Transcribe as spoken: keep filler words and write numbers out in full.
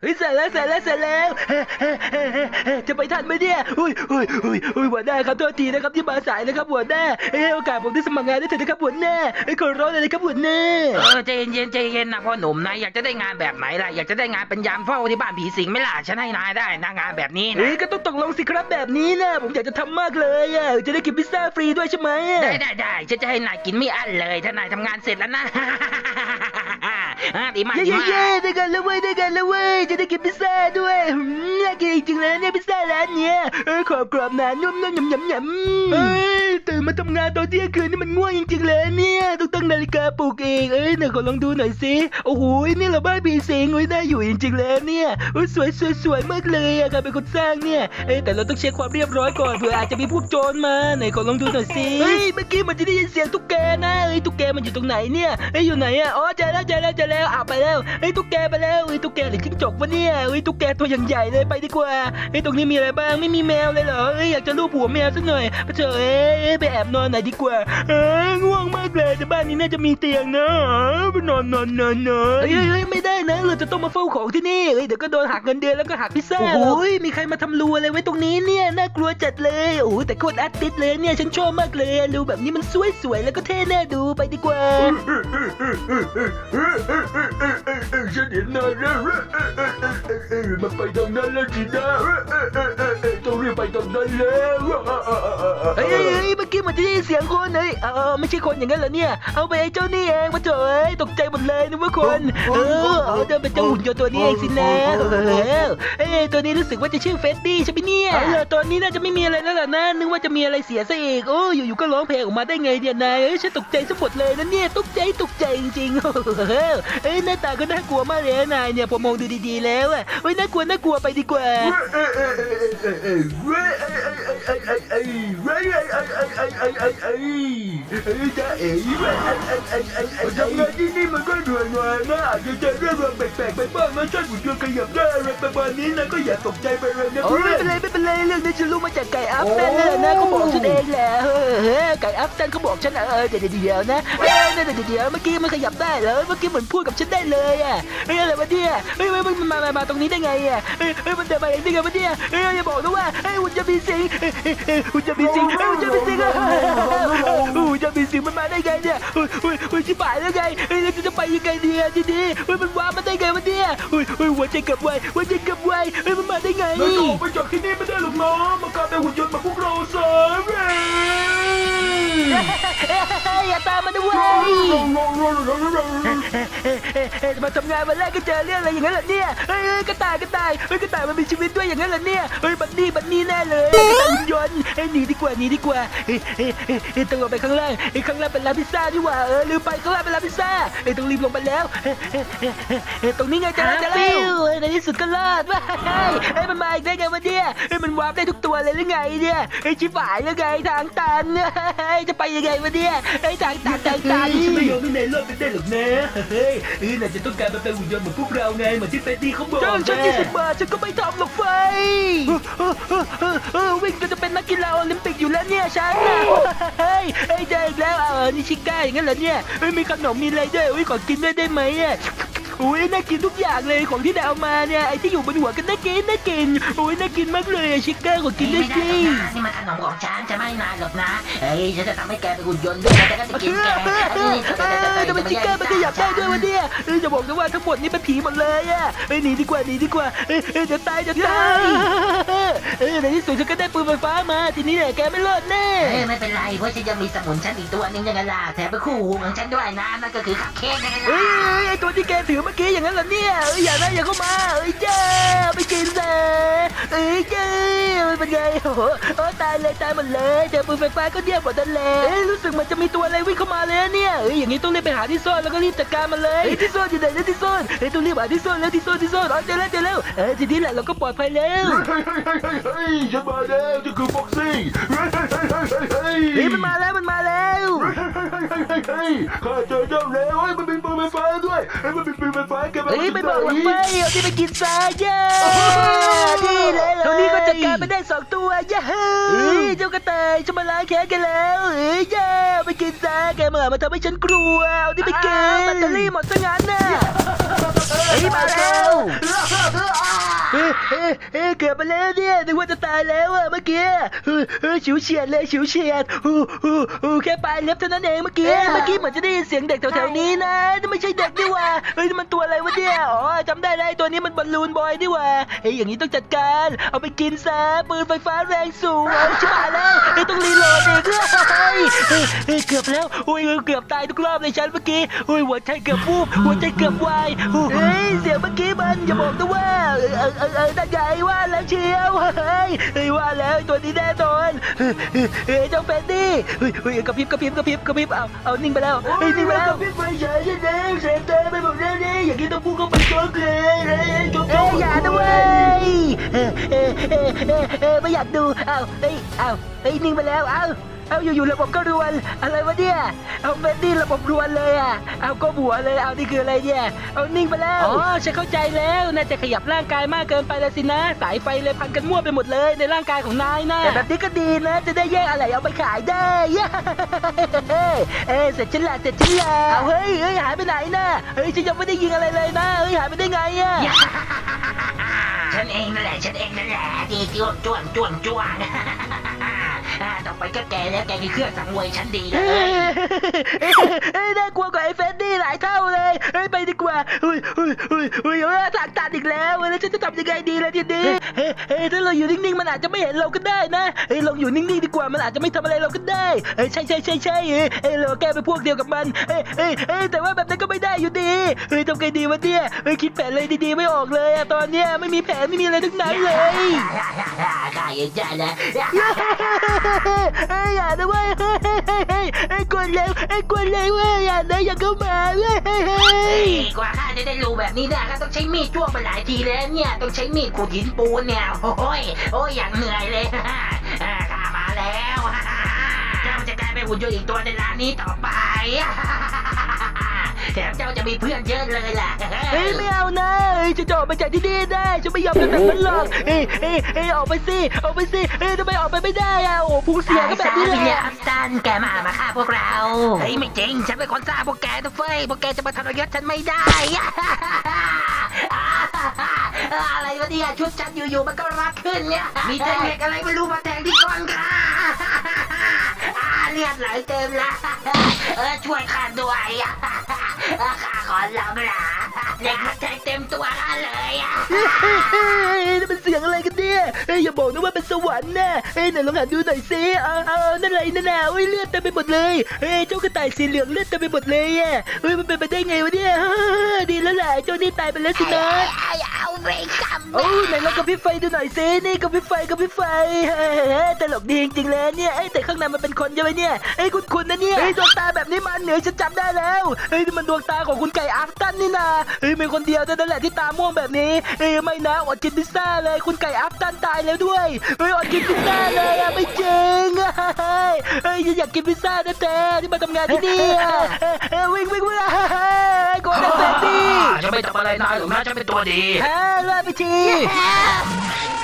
เฮ้ยเสร็จแล้วเสร็จแล้วเสร็จแล้วจะไปทันไหมเนี่ยอุ้ยอุ้ยอุ้ยอุ้ยหัวหน้าครับโทษทีนะครับที่มาสายนะครับหัวหน้าให้โอกาสผมได้สมัครงานได้เถอะนะครับหัวหน้าขอร้องเลยครับหัวหน้าเออใจเย็นใจเย็นนะพ่อหนุ่มนะอยากจะได้งานแบบไหนล่ะอยากจะได้งานเป็นยามเฝ้าที่บ้านผีสิงไม่ล่ะฉันให้นายได้นะงานแบบนี้นะเฮ้ยก็ต้องตกลงสิครับแบบนี้นะผมอยากจะทำมากเลยอ่ะจะได้กินพิซซ่าฟรีด้วยใช่ไหมได้ได้ได้ฉันจะให้นายกินไม่อั้นเลยถ้านายทำงานเสร็จแล้วนะดีมากดีมากเย้ได้กันแล้วเว้ยได้กันแล้วเว้ยจะได้กินพิซซ่าด้วยน่ากินจริงๆเลยเนี่ยพิซซ่าร้านเนี้ยเออขอบกรอบหนานุ่มนุ่มยำยำยำเอ้ยตื่นมาทำงานตอนเที่ยงคืนนี่มันง่วงจริงๆเลยเนี่ยต้องตั้งนาฬิกาปลุกเองเอ้ยเดี๋ยวขอลองดูหน่อยสิโอ้โหนี่เราบ้านผีสิงเว้ยน่าอยู่จริงๆเลยเนี่ยสวยสวยสวยมากเลยอะใครเป็นคนสร้างเนี่ยเอ้ยแต่เราต้องเช็คความเรียบร้อยก่อนเผื่ออาจจะมีพวกโจรมาไหนขอลองดูหน่อยสิเฮ้ยเมื่อกี้มันจะได้ยินเสียงตุ๊กแกนะเอ้ยตุ๊กแกมันอยู่ตรงไหนเนี่ยเอ้ยอยู่ไหนอะอ๋อเจอแล้วเจอแล้วเจอแล้วอ่ะไปแล้วเอ้ยตุ๊กแกไปแล้วเอ้ยตุ๊กแกหรือจิ้งจกวะเนี่ยเอ้ยตุ๊กแกตัวอย่างใหญ่เลยไปดีกว่าเอ้ยตรงนี้มีอะไรบ้างไม่มีแมวเลยเหรอเอ้ยอยากจะลูบหัวแมวสักหน่อยไปเถอะเอ้ยไปแอบนอนไหนดีกว่าเอ้ยง่วงมากเลยแต่บ้านนี้น่าจะมีเตียงนะไปนอนนอนนอนนอนเฮ้ยเฮ้ยไม่ได้นะเราจะต้องมาเฝ้าของที่นี่เอ้ยเดี๋ยวก็โดนหักเงินเดือนแล้วก็หักพิซซ่าโอ้ยมีใครมาทำรูอะไรไว้ตรงนี้เนี่ยน่ากลัวจัดเลยโอ้แต่โคตรอาร์ติสเลยเนี่ยฉันชอบมากเลยรูแบบนี้มันสวยๆแล้วก็เท่น่าดูไปดีกว่าฉันเห็นนายแล้วมันไปตรงนั้นแล้วสินะต้องรีบไปตรงนั้นแล้วเฮ้ยเมื่อกี้มันจะได้ยินเสียงคนเฮ้ยเออไม่ใช่คนอย่างนั้นเหรอเนี่ยเอาไปไอ้เจ้านี่เองมาเถอะตกใจหมดเลยนึกว่าคนเออเอาเดินเป็นเจ้าหุ่นยนต์ตัวนี้เองสินะเอ้ตัวนี้รู้สึกว่าจะชื่อเฟสตี้ใช่ไหมเนี่ยเออตัวนี้น่าจะไม่มีอะไรแล้วล่ะนะนึกว่าจะมีอะไรเสียซะอีกโอ้อยู่ๆก็ร้องเพลงออกมาได้ไงเนี่ยนายเอ้ยฉันตกใจซะหมดเลยนะเนี่ยตกใจตกใจจริงๆเอ้ยหน้าตาก็น่ากลัวมากเลยนายเนี่ยพอมองดูดีๆแล้วอ่ะเฮ้ยน่ากลัวน่ากลัวไปดีกว่าจะเอ๋ทำงานที่นี่มันก็เหนื่อยหน่อยนะอาจจะเจอเรื่องแปลกๆไปบ้างนะฉันหุ่นยนต์ขยับได้อะไรประมาณนี้นะก็อย่าตกใจไปเลยนะโอ้ไม่เป็นไรไม่เป็นไรเรื่องนี้ฉันรู้มาจากไก่อัฟตันนั่นแหละนะเขาบอกฉันเองแหละเฮ้ยไก่อัฟตันเขาบอกฉันเออเดี๋ยวเดี๋ยวนะเออเดี๋ยวเดี๋ยวเมื่อกี้มันขยับได้เหรอเมื่อกี้เหมือนพูดกับฉันได้เลยอ่ะเฮ้ยอะไรวะเนี่ยเฮ้ยมันมามามาตรงนี้ได้ไงอ่ะเฮ้ยเฮ้ยมันเดินมาเองได้ไงวะเนี่ยเฮ้ยอย่าบอกนะว่าเฮ้ยหุ่นจะมีสิงหุ่นจะมีสิงหุ่นจะมีสิงอ่ะหุ่นจะมีสิงมันมาได้ไงเนี่ยเฮ้ยเฮ้ยเฮ้ยชิบหายแล้วไงเฮ้ยเราจะไปยังไงดีอ่ะทีนี้เฮ้ยมันว้ามาได้ไงวะเนี่ยเฮ้ยเฮ้ยหัวใจกับไวหัวใจกับไวเฮ้ยมันมาได้ไงเราจะออกไปจากที่นี่ไม่ได้หรอกนะมากลายเป็นหุ่นยนต์แบบพวกเราซะอย่าตามมาด้วยมาทำงานวันแรกก็เจอเรื่องอะไรอย่างนั้นเหรอเนี่ยเฮ้ยกระต่ายกระต่ายเฮ้ยกระต่ายมันมีชีวิตด้วยอย่างนั้นเหรอเนี่ยเฮ้ยบันนี่บันนี่แน่เลยกระต่ายหุ่นยนต์เฮ้ยหนีดีกว่าหนีดีกว่าเฮ้ยเฮ้ยเฮ้ยต้องลงไปข้างล่างเฮ้ยข้างล่างเป็นร้านพิซซ่าดีกว่าเออลืมไปข้างล่างเป็นร้านพิซซ่าเฮ้ยต้องรีบลงไปแล้วเฮ้ยตรงนี้ไงจะแล้วจะแล้วในที่สุดก็รอดว้ายเฮ้ยมันมาอีกได้ไงวะเนี่ยเฮ้ยมันวาร์ปได้ทุกตัวเลยหรือไงเนี่ยเฮ้ยชิบหายแล้วไงทางตันเฮ้ยจะไปยังไงวะเนี่ยเฮ้ยทางตันทางตันฉันไม่ยอมให้นายรอดไปได้หรอกนะเฮ้ยเฮ้ยนายจะต้องการมาเป็นหุ่นยนต์เหมือนพวกเราไงเหมือนที่เฟรดดี้เขาบอกจ้างฉันยี่สิบบาทฉันก็ไม่ทำหรอกไฟวิ่งก็จะเป็นนักกีฬาโอลิมปิกอยู่แล้วเนี่ยฉันนะเฮ้ยเฮ้ยเจออีกแล้วเออนี่ชิก้าอย่างนั้นเหรอเนี่ยเฮ้ยมีขนมมีอะไรด้วยอุ้ยขอกินด้วยได้ไหมอ่ะอุ้ยน่ากินทุกอย่างเลยของที่ได้เอามาเนี่ยไอ้ที่อยู่บนหัวกันน่ากินน่ากินอุ้ยน่ากินมากเลยชิก้าขอกินด้วยสินี่มันขนมของฉันจะไม่นานหรอกนะเฮ้ยฉันจะทำให้แกเป็นหุ่นยนต์ด้วยแต่ก็จะกินแกทำไมชิก้ามันขยับได้ด้วยวะเนี่ยเฮ้ยจะบอกนะว่าทั้งหมดนี่เป็นผีหมดเลยอ่ะเฮ้ยหนีดีกว่าหนีดีกว่าเฮ้ยเฮ้ยจะตายจะตายเฮ้ยในที่สุดฉันก็ได้ปืนไฟฟ้ามาทีนี้เนี่ยแกไม่รอดแน่เฮ้ยไม่เป็นไรเพราะฉันยังมีสมุนฉันอีกตัวนึงยังไงล่ะแถมเป็นคู่หูของฉันด้วยนะนั่นก็คือคัพเค้กยังไงล่ะเฮ้ยไอ้ตัวที่แกถือเมื่อกี้อย่างนั้นเหรอเนี่ยเอ้ยอย่านะอย่าเข้ามาเอ้ยเจ้าไปกินซะเอ้ยเจ้าเป็นไงโอ้โหตายเลยตายหมดเลยเจอปืนไฟฟ้าก็เดี่ยวหมดนั่นแหละเอ้ยรู้สึกมันจะมีตัวอะไรวิ่งเข้ามาเลยเนี่ยเอ้ยอย่างนี้ต้องรีบไปหาที่ซ่อนแล้วก็รีบจัดการมันเลยที่ซ่อนอยู่ไหนเนี่ยที่ซ่อนเอ้ยต้องรีบหาที่ซ่อนแล้วที่ซ่อนที่ซ่อนอ๋อเจอแล้วเจอแล้วเอ้ยทีนี้แหละเราก็ปลอดภัยแล้วเฮ้ยฉันมาแล้วจะคือบ็อกซิ่งเฮ้ยมันมาแล้วมันมาแล้วข้าเจอเจ้าแล้วเฮ้ยมันเป็นปืนไฟฟ้าด้วยเฮ้ยมันเป็นปืนไฟฟ้าแกเฮ้ยไม่บอกหรอกไม่เอาที่ไปกินซะเย้นี่เลยตรงนี้ก็จัดการไปได้สองตัวเย้เฮ้ยเจ้ากระต่ายจะมาล้างแค้นกันแล้วเฮ้ยเย้ไปกินซะแกมามาทำให้ฉันกลัวเอาที่ไปกินแบตเตอรี่หมดซะงั้นน่ะเฮ้ยมาแล้วเอ้ยเอ้ยเอ้ยเกือบไปแล้วเนี่ยนึกว่าจะตายแล้วอะเมื่อกี้เออเออฉิวเฉียดเลยฉิวเฉียดอู้อู้อู้แค่ปลายเล็บเท่านั้นเองเมื่อกี้เมื่อกี้เหมือนจะได้ยินเสียงเด็กแถวๆนี้นะแต่ไม่ใช่เด็กนี่หว่าเฮ้ยมันตัวอะไรวะเนี่ยอ๋อจำได้เลยตัวนี้มันบอลลูนบอยนี่หว่าเฮ้ยอย่างนี้ต้องจัดการเอาไปกินซะปืนไฟฟ้าแรงสูงชิบหายแล้วเฮ้ยต้องรีโหลดอีกเฮ้ยเฮ้ยเกือบแล้วอุ้ยเกือบตายทุกรอบเลยฉันเมื่อกี้อุ้ยหัวใจเกือบวูบหัวใจเกือบวายเฮ้ยเสียงเมื่อกี้มันอย่าบอกนะว่าเออเออเออเออตั้งใจว่าแล้วเชียวเฮ้ยเฮ้ยว่าแล้วตัวนี้แน่นอนเฮ้ยเฮ้ยเจ้าเฟนดี้เฮ้ยเฮ้ยกระพริบกระพริบกระพริบกระพริบเอาเอานิ่งไปแล้วเฮ้ยนิ่งไปแล้วพี่ไฟฉายฉันเองเสียใจไปหมดแล้วนี่อย่างนี้ต้องพูดเข้าไปโจ๊กเลยเอ้ยโจ๊กเอ้ยอย่านะเว้ยเอ้ยเอ้ยเอ้ยเอ้ยเอ้ยไม่อยากดูเอาเฮ้ยเอาเฮ้ยนิ่งไปแล้วเอาเอาอยู่ๆระบบก็รวนอะไรวะเนี่ยเอาเฟนดี้ระบบรวนเลยอ่ะเอาก็หัวเลยเอานี่คืออะไรเนี่ยเอานิ่งไปแล้วอ๋อฉันเข้าใจแล้วน่าจะขยับร่างกายมากเกินไปแล้วสินะสายไฟเลยพันกันมั่วไปหมดเลยในร่างกายของนายนะแต่แบบนี้ก็ดีนะจะได้แยกอะไรเอาไปขายได้เอ้ยเสร็จฉันละเสร็จฉันละเอาเฮ้ยเฮ้ยหายไปไหนนะเฮ้ยฉันยังไม่ได้ยิงอะไรเลยนะเฮ้ยหายไปได้ไงอ่ะฉันเองนั่นแหละฉันเองนั่นแหละที่จ้วงจ้วงจ้วงจ้วงต่อไปก็แกแล้วแกคือเครื่องสังเวยฉันดีเลยเฮ้ยน่ากลัวกว่าไอ้เฟนดี้หลายเท่าเลยเฮ้ยไปดีกว่าเฮ้ยเฮ้ยเฮ้ยเฮ้ยเฮ้ยทางตัดอีกแล้วแล้วฉันจะทำยังไงดีล่ะทีนี้เฮ้ยเฮ้ยถ้าเราอยู่นิ่งๆมันอาจจะไม่เห็นเราก็ได้นะเฮ้ยเราอยู่นิ่งๆดีกว่ามันอาจจะไม่ทำอะไรเราก็ได้เฮ้ยใช่ใช่ใช่ใช่เฮ้ยเราแกเป็นพวกเดียวกับมันเฮ้ยเฮ้ยเฮ้ยแต่ว่าแบบนั้นก็ไม่ได้อยู่ดีเฮ้ยทำไงดีวะเนี่ยเฮ้ยคิดแผนเลยดีๆไม่ออกเลยอะตอนเนี้ยไม่มีแผนไม่มีอะไรทั้งนั้นเลยข้าเองจ้านะเฮ้ยอย่านะเว้ยเฮ้ยเฮ้ยเฮ้ยกวนเร็วเฮ้ยกวนเร็วเว้ยอย่านะอย่าเข้ามาเว้ยเฮ้ยเฮ้ยกว่าข้าจะได้รู้แบบนี้ได้ก็ต้องใช้มีดจ้วงไปหลายทีแล้วเนี่ยต้องใช้มีดขูดหินปูนเนี่ยโอ้ยโอ้ยอย่างเหนื่อยเลยข้ามาแล้วเจ้าจะกลายเป็นหุ่นยนต์อีกตัวในร้านนี้ต่อไปแถมเจ้าจะมีเพื่อนเยอะเลยแหละเฮ้ยไม่เอานะเฮ้ยจะออกไปจากที่นี่ได้ฉันไม่ยอมเป็นแบบนั้นหรอกเฮ้ยเฮ้ยเฮ้ยออกไปสิออกไปสิเฮ้ยทำไมออกไปไม่ได้อะโอ้พุงเสียก็แบบนี้แหละอัพตันแกมามาฆ่าพวกเราเฮ้ยไม่จริงฉันเป็นคนฆ่าพวกแกนะเฟ้ยพวกแกจะมาทรยศฉันไม่ได้อะไรวะเนี่ยชุดฉันอยู่ๆมันก็รักขึ้นเนี่ยมีเทคนิคอะไรไม่รู้มาแทงที่ก้นค่ะเลือดไหลเต็มแล้วเออช่วยข้าด้วยข้าขอร้องละเด็กมันแทงเต็มตัวข้าเลยอ่ะนี่เป็นเสียงอะไรกันเนี่ยเฮ้ยอย่าบอกนะว่าเป็นสวรรค์นะเฮ้ยไหนลองหันดูหน่อยสิเอาเอานั่นอะไรนั่นน่ะเฮ้ยเลือดเต็มไปหมดเลยเฮ้ยเจ้ากระต่ายสีเหลืองเลือดเต็มไปหมดเลยอ่ะเฮ้ยมันเป็นไปได้ไงวะเนี่ยดีแล้วแหละเจ้านี่ตายไปแล้วสินะเอาไปกำโอ้ไหนลองกับพี่ไฟดูหน่อยสินี่กับพี่ไฟกับพี่ไฟตลกดีจริงๆเลยเนี่ยไอ้แต่ข้างในมันเป็นคนใช่ไหมเนี่ยไอ้คุณคุณนะเนี่ยไอ้ดวงตาแบบนี้มันเหนือฉันจำได้แล้วเฮ้ยมันดวงตาของคุณไก่อัฟตันนี่นะเฮ้ยมีคนเดียวเท่านั้นแหละที่ตาม่วงแบบนี้เฮ้ยไม่นะอดกินพิซซ่าเลยคุณไก่อัฟตันตายแล้วด้วยเฮ้ยอดกินพิซซ่าเลยอะไม่จริงเฮ้ยอยากกินพิซซ่าแท้ๆที่มาทำงานที่นี่เฮ้ยวิ่งวิ่งวิ่งโกนเฟนดี้จะไม่ทำอะไรนายหรอกนะฉันเป็นตัวดีฮ่าลาไปที